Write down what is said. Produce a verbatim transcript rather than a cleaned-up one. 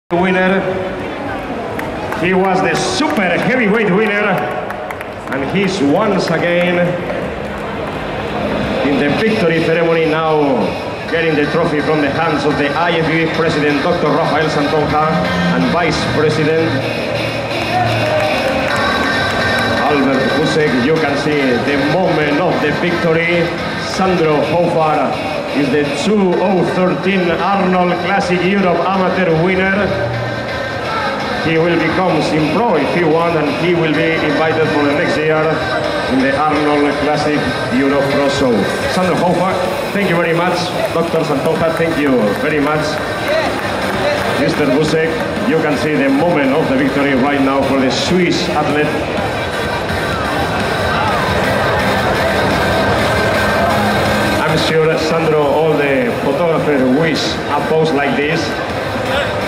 Winner. He was the super heavyweight winner, and he's once again in the victory ceremony now, getting the trophy from the hands of the I F B B President Doctor Rafael Santonja and Vice President Albert Busek. You can see the moment of the victory. Sandro Hofar is the two thousand thirteen Arnold Classic Europe Amateur winner. He will become Sim Pro if he wants, and he will be invited for the next year in the Arnold Classic Europe Pro Show. Sandro Hofar, thank you very much. Doctor Santonja, thank you very much. Mister Busek, you can see the moment of the victory right now for the Swiss athlete. I'm sure, Sandro, all the photographers wish a pose like this.